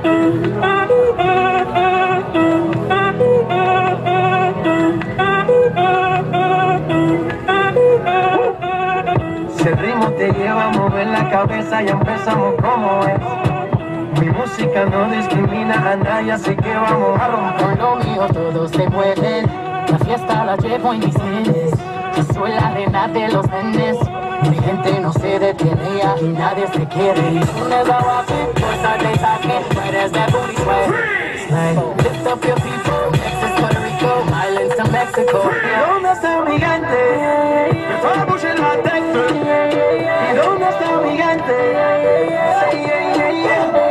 Si el ritmo te lleva a mover la cabeza, ya empezamos como es. Mi música no discrimina a nadie, así que vamos a romper. Con lo mío todos se mueven, la fiesta la llevo en mis genes. Yo soy la reina de los nenes, mi gente no se detiene y nadie se quiere ir. Never walk in, pues I they talking, but as that booty sway. Lift up your people, Texas, Puerto Rico, Islands to Mexico. ¿Y dónde está mi gente? Me fue a pushar la textura. ¿Y dónde está mi gente? Say, yeah, yeah, yeah.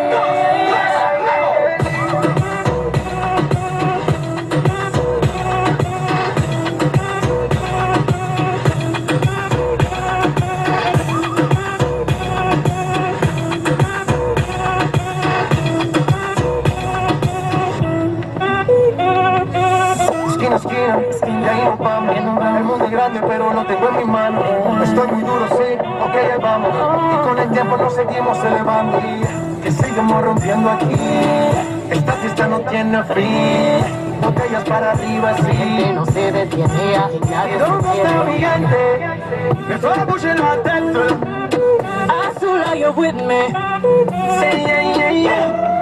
Esquina, y ahí nos vamos. El mundo es grande, pero lo tengo en mis manos. Estoy muy duro, sí, ok, ahí vamos. Y con el tiempo nos seguimos elevando. Y que seguimos rompiendo aquí. Esta fiesta no tiene fin. Botellas para arriba, Mi gente sí. no se detiene y ¿Y nadie dónde se está mi quiere ir. gente? Me fue a pushar la textura. Azul, are you with me? Say, yeah, yeah, yeah.